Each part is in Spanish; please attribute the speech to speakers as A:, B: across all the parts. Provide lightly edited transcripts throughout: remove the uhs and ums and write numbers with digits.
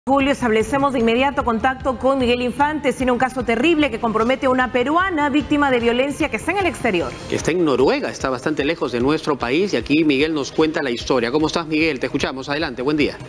A: Julio, establecemos de inmediato contacto con Miguel Infante. Tiene un caso terrible que compromete a una peruana víctima de violencia que está en el exterior.
B: Que está en Noruega, está bastante lejos de nuestro país y aquí Miguel nos cuenta la historia. ¿Cómo estás, Miguel? Te escuchamos. Adelante, buen día.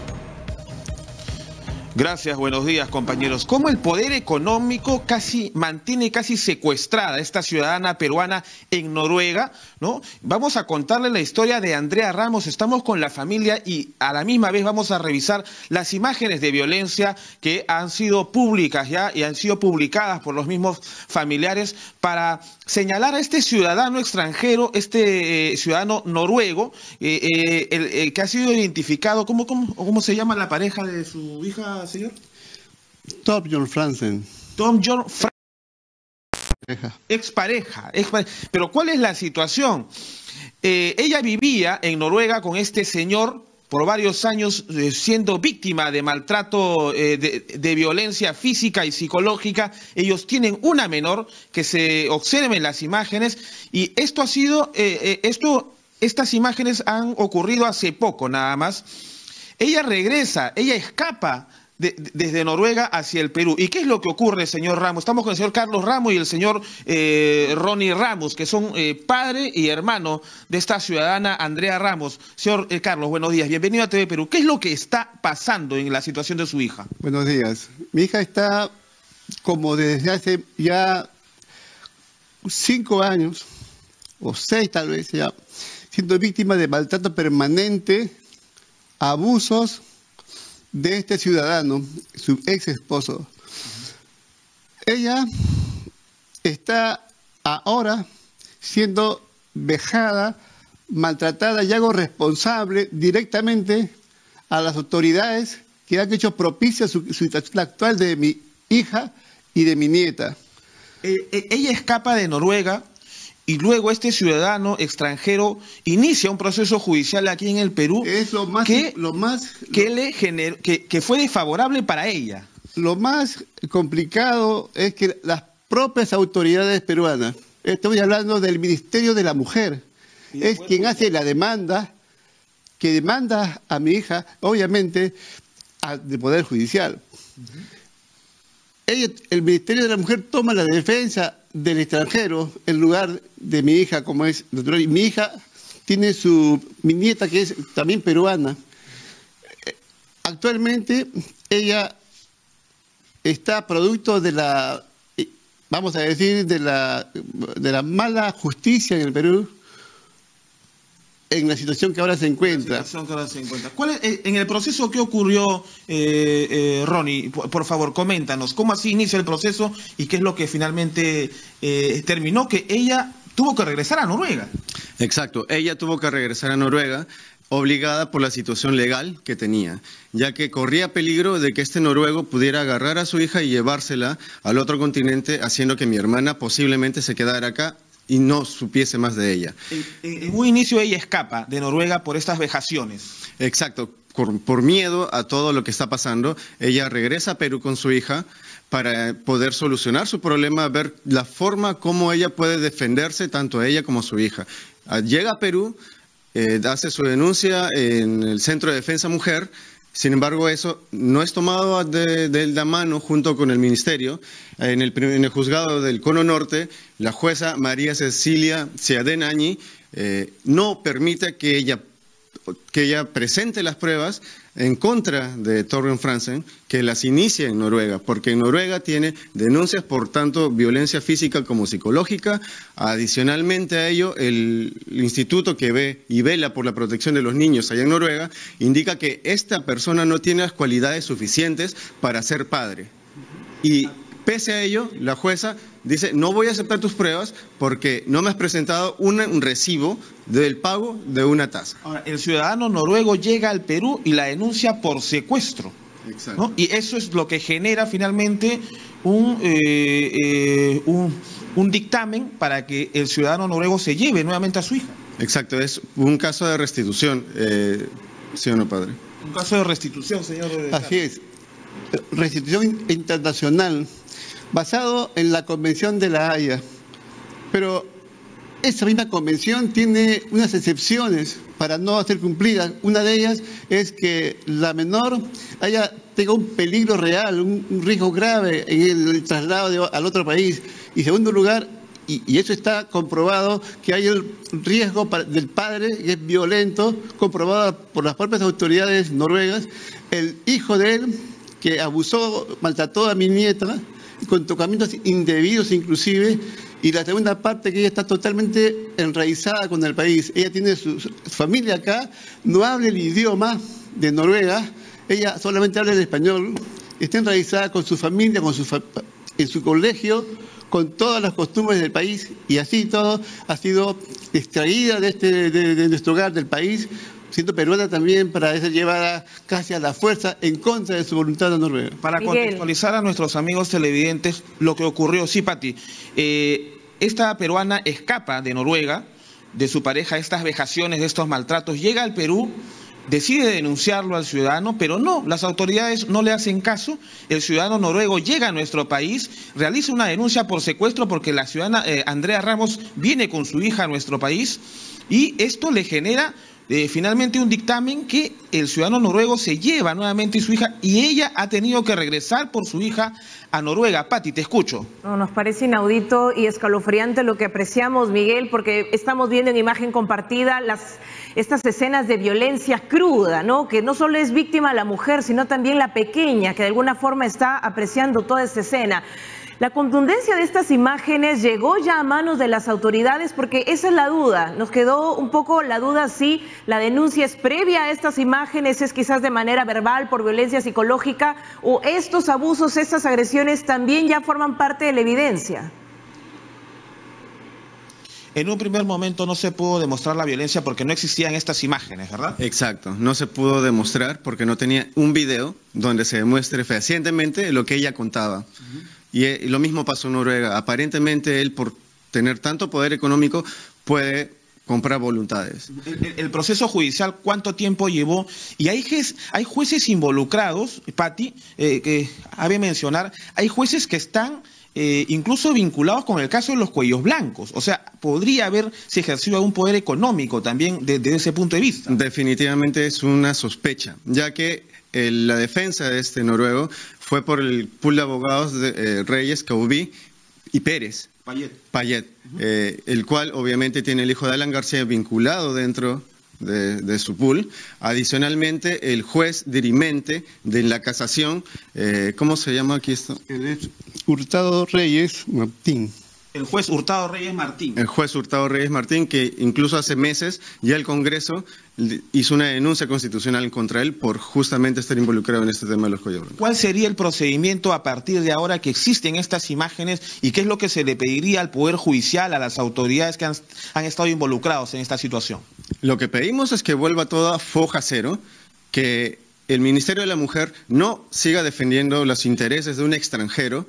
C: Gracias, buenos días, compañeros. ¿Cómo el poder económico mantiene casi secuestrada a esta ciudadana peruana en Noruega, ¿no? Vamos a contarle la historia de Andrea Ramos. Estamos con la familia y a la misma vez vamos a revisar las imágenes de violencia que han sido públicas ya y han sido publicadas por los mismos familiares para señalar a este ciudadano extranjero, este ciudadano noruego, el que ha sido identificado. ¿Cómo se llama la pareja de su hija, señor?
D: Thorbjørn Fransen.
C: Thorbjørn Fransen. Expareja. Pero ¿cuál es la situación? Ella vivía en Noruega con este señor por varios años, siendo víctima de maltrato, de violencia física y psicológica. Ellos tienen una menor, que se observen en las imágenes, y esto ha sido, estas imágenes han ocurrido hace poco nada más. Ella regresa, ella escapa desde Noruega hacia el Perú. ¿Y qué es lo que ocurre, señor Ramos? Estamos con el señor Carlos Ramos y el señor Ronnie Ramos, que son padre y hermano de esta ciudadana Andrea Ramos. Señor Carlos, buenos días, bienvenido a TV Perú. ¿Qué es lo que está pasando en la situación de su hija?
D: Buenos días. Mi hija está, como desde hace ya 5 años, o 6 tal vez ya, siendo víctima de maltrato permanente, abusos de este ciudadano, su ex esposo. Ella está ahora siendo vejada, maltratada, y hago responsable directamente a las autoridades que han hecho propicia su situación actual de mi hija y de mi nieta.
C: Ella escapa de Noruega y luego este ciudadano extranjero inicia un proceso judicial aquí en el Perú.
D: Es lo más
C: que fue desfavorable para ella.
D: Lo más complicado es que las propias autoridades peruanas, estoy hablando del Ministerio de la Mujer, es quien hace la demanda, que demanda a mi hija, obviamente, al Poder Judicial. El Ministerio de la Mujer toma la defensa del extranjero en lugar de mi hija, como es natural. Y mi hija tiene mi nieta, que es también peruana. Actualmente ella está producto de la, vamos a decir, de la mala justicia en el Perú, en la situación que ahora se encuentra.
C: En el proceso, ¿qué ocurrió, Ronnie? Por favor, coméntanos. ¿Cómo así inicia el proceso y qué es lo que finalmente terminó? Que ella tuvo que regresar a Noruega.
E: Exacto. Ella tuvo que regresar a Noruega obligada por la situación legal que tenía, ya que corría peligro de que este noruego pudiera agarrar a su hija y llevársela al otro continente, haciendo que mi hermana posiblemente se quedara acá y no supiese más de ella.
C: En un inicio ella escapa de Noruega por estas vejaciones.
E: Exacto, por miedo a todo lo que está pasando, ella regresa a Perú con su hija para poder solucionar su problema, ver la forma como ella puede defenderse, tanto a ella como a su hija. Llega a Perú, hace su denuncia en el Centro de Defensa Mujer. Sin embargo, eso no es tomado de la mano junto con el Ministerio. En el juzgado del Cono Norte, la jueza María Cecilia Seadenañi no permite que ella presente las pruebas en contra de Thorbjørn Fransen, que las inicie en Noruega, porque en Noruega tiene denuncias por tanto violencia física como psicológica. Adicionalmente a ello, el instituto que ve y vela por la protección de los niños allá en Noruega indica que esta persona no tiene las cualidades suficientes para ser padre. Y pese a ello, la jueza dice: no voy a aceptar tus pruebas porque no me has presentado un recibo del pago de una tasa.
C: Ahora, el ciudadano noruego llega al Perú y la denuncia por secuestro.
E: Exacto.
C: ¿No? Y eso es lo que genera finalmente un dictamen para que el ciudadano noruego se lleve nuevamente a su hija.
E: Exacto, es un caso de restitución, ¿sí o no, padre?
C: Un caso de restitución, señor.
D: Así es, restitución internacional, basado en la Convención de la Haya. Pero esa misma convención tiene unas excepciones para no ser cumplida. Una de ellas es que la menor haya tenga un peligro real, un riesgo grave en el traslado al otro país. Y en segundo lugar, y eso está comprobado, que hay el riesgo del padre, que es violento, comprobado por las propias autoridades noruegas, el hijo de él, que abusó, maltrató a mi nieta, con tocamientos indebidos inclusive, y la segunda parte, que ella está totalmente enraizada con el país. Ella tiene su familia acá, no habla el idioma de Noruega, ella solamente habla el español, está enraizada con su familia, en su colegio, con todas las costumbres del país, y así todo ha sido extraída de nuestro hogar, del país, siendo peruana también, para ser llevada casi a la fuerza en contra de su voluntad a Noruega.
C: Para contextualizar a nuestros amigos televidentes lo que ocurrió, sí, Pati, esta peruana escapa de Noruega, de su pareja, estas vejaciones, de estos maltratos, llega al Perú, decide denunciarlo al ciudadano, pero no, las autoridades no le hacen caso. El ciudadano noruego llega a nuestro país, realiza una denuncia por secuestro porque la ciudadana Andrea Ramos viene con su hija a nuestro país, y esto le genera finalmente un dictamen que el ciudadano noruego se lleva nuevamente a su hija, y ella ha tenido que regresar por su hija a Noruega. Pati, te escucho.
A: No, nos parece inaudito y escalofriante lo que apreciamos, Miguel, porque estamos viendo en imagen compartida estas escenas de violencia cruda, ¿no? Que no solo es víctima la mujer, sino también la pequeña, que de alguna forma está apreciando toda esta escena. La contundencia de estas imágenes llegó ya a manos de las autoridades, porque esa es la duda. Nos quedó un poco la duda si la denuncia es previa a estas imágenes, es quizás de manera verbal por violencia psicológica, o estos abusos, estas agresiones también ya forman parte de la evidencia.
C: En un primer momento no se pudo demostrar la violencia porque no existían estas imágenes, ¿verdad?
E: Exacto, no se pudo demostrar porque no tenía un video donde se demuestre fehacientemente lo que ella contaba. Y lo mismo pasó en Noruega. Aparentemente él, por tener tanto poder económico, puede comprar voluntades.
C: El proceso judicial, ¿cuánto tiempo llevó? Y hay jueces involucrados, Pati, que cabe mencionar, hay jueces que están incluso vinculados con el caso de los cuellos blancos. O sea, podría haberse ejercido algún poder económico también desde ese punto de vista. Definitivamente es una sospecha, ya que la defensa de este noruego fue por el pool de abogados de Reyes, Caubí y Pérez. Payet, el cual obviamente tiene el hijo de Alan García vinculado dentro de su pool. Adicionalmente, el juez dirimente de la casación, ¿cómo se llama aquí esto?
D: Hurtado Reyes Martín.
C: El juez Hurtado Reyes Martín.
E: El juez Hurtado Reyes Martín, que incluso hace meses ya el Congreso hizo una denuncia constitucional contra él por justamente estar involucrado en este tema de los cuellos blancos.
C: ¿Cuál sería el procedimiento a partir de ahora que existen estas imágenes, y qué es lo que se le pediría al Poder Judicial, a las autoridades que han estado involucrados en esta situación?
E: Lo que pedimos es que vuelva toda foja cero, que el Ministerio de la Mujer no siga defendiendo los intereses de un extranjero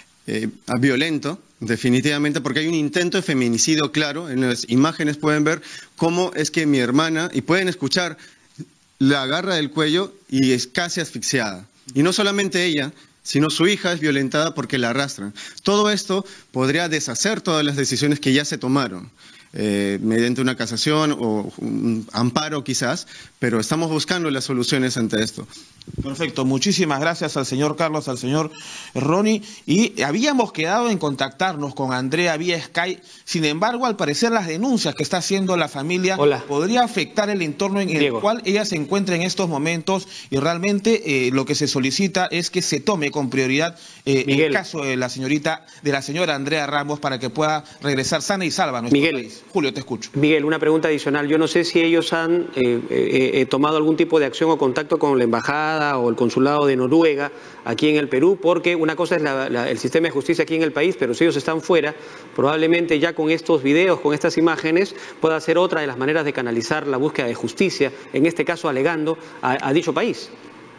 E: violento, definitivamente, porque hay un intento de feminicidio claro. En las imágenes pueden ver cómo es que mi hermana, y pueden escuchar, la agarra del cuello y es casi asfixiada. Y no solamente ella, sino su hija es violentada porque la arrastran. Todo esto podría deshacer todas las decisiones que ya se tomaron, mediante una casación o un amparo quizás, pero estamos buscando las soluciones ante esto.
C: Perfecto, muchísimas gracias al señor Carlos, al señor Ronnie, y habíamos quedado en contactarnos con Andrea vía Skype. Sin embargo, al parecer las denuncias que está haciendo la familia podría afectar el entorno en el cual ella se encuentra en estos momentos, y realmente lo que se solicita es que se tome con prioridad el caso de la señora Andrea Ramos, para que pueda regresar sana y salva a nuestro país. Julio, te escucho.
B: Miguel, una pregunta adicional. Yo no sé si ellos han tomado algún tipo de acción o contacto con la embajada o el consulado de Noruega aquí en el Perú, porque una cosa es el sistema de justicia aquí en el país, pero si ellos están fuera, probablemente ya con estos videos, con estas imágenes, pueda ser otra de las maneras de canalizar la búsqueda de justicia, en este caso alegando a dicho país.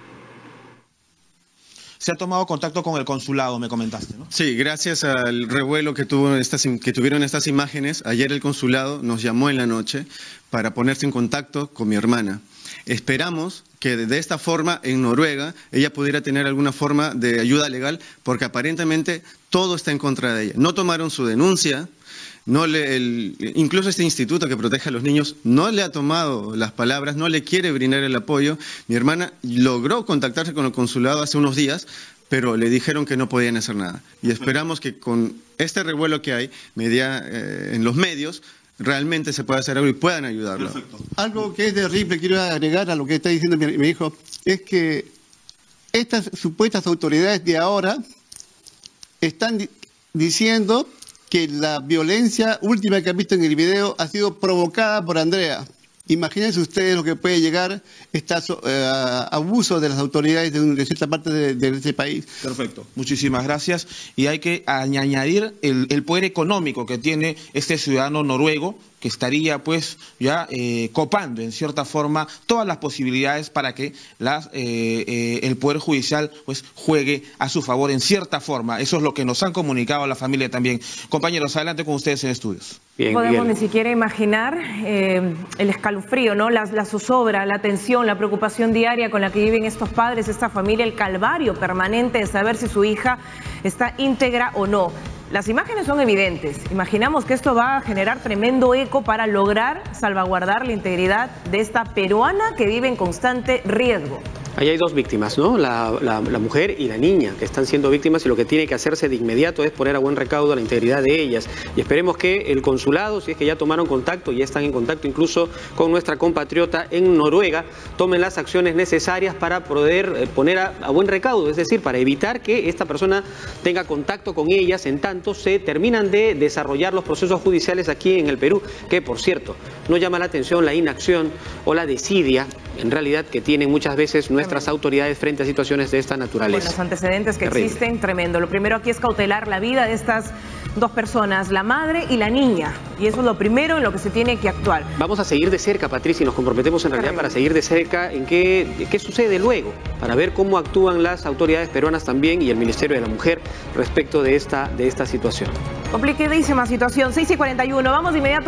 C: Se ha tomado contacto con el consulado, me comentaste, ¿no?
E: Sí, gracias al revuelo que tuvieron estas imágenes, ayer el consulado nos llamó en la noche para ponerse en contacto con mi hermana. Esperamos que de esta forma en Noruega ella pudiera tener alguna forma de ayuda legal, porque aparentemente todo está en contra de ella. No tomaron su denuncia, Incluso este instituto que protege a los niños no le ha tomado las palabras, no le quiere brindar el apoyo. Mi hermana logró contactarse con el consulado hace unos días, pero le dijeron que no podían hacer nada. Y esperamos que con este revuelo que hay en los medios, realmente se pueda hacer algo y puedan ayudarlo.
D: Perfecto. Algo que es terrible, quiero agregar a lo que está diciendo mi hijo, es que estas supuestas autoridades de ahora están diciendo que la violencia última que han visto en el video ha sido provocada por Andrea. Imagínense ustedes lo que puede llegar abuso de las autoridades de cierta parte de este país.
C: Perfecto, muchísimas gracias. Y hay que añadir el poder económico que tiene este ciudadano noruego, que estaría pues ya copando en cierta forma todas las posibilidades para que el Poder Judicial pues juegue a su favor en cierta forma. Eso es lo que nos han comunicado a la familia también. Compañeros, adelante con ustedes en estudios.
A: Bien, podemos ni siquiera imaginar el escalofrío, ¿no? La zozobra, la tensión, la preocupación diaria con la que viven estos padres, esta familia, el calvario permanente de saber si su hija está íntegra o no. Las imágenes son evidentes. Imaginamos que esto va a generar tremendo eco para lograr salvaguardar la integridad de esta peruana que vive en constante riesgo.
B: Ahí hay dos víctimas, ¿no? La mujer y la niña que están siendo víctimas, y lo que tiene que hacerse de inmediato es poner a buen recaudo la integridad de ellas. Y esperemos que el consulado, si es que ya tomaron contacto, ya están en contacto incluso con nuestra compatriota en Noruega, tomen las acciones necesarias para poder poner a buen recaudo, es decir, para evitar que esta persona tenga contacto con ellas en tanto se terminan de desarrollar los procesos judiciales aquí en el Perú, que por cierto, no llama la atención la inacción o la desidia, en realidad, que tienen muchas veces nuestras autoridades frente a situaciones de esta naturaleza.
A: Bueno, los antecedentes que existen, tremendo. Lo primero aquí es cautelar la vida de estas dos personas, la madre y la niña, y eso es lo primero en lo que se tiene que actuar.
B: Vamos a seguir de cerca, Patricia, y nos comprometemos en realidad para seguir de cerca en qué sucede luego, para ver cómo actúan las autoridades peruanas también y el Ministerio de la Mujer respecto de esta situación.
A: Complicadísima situación, 6:41, vamos de inmediato.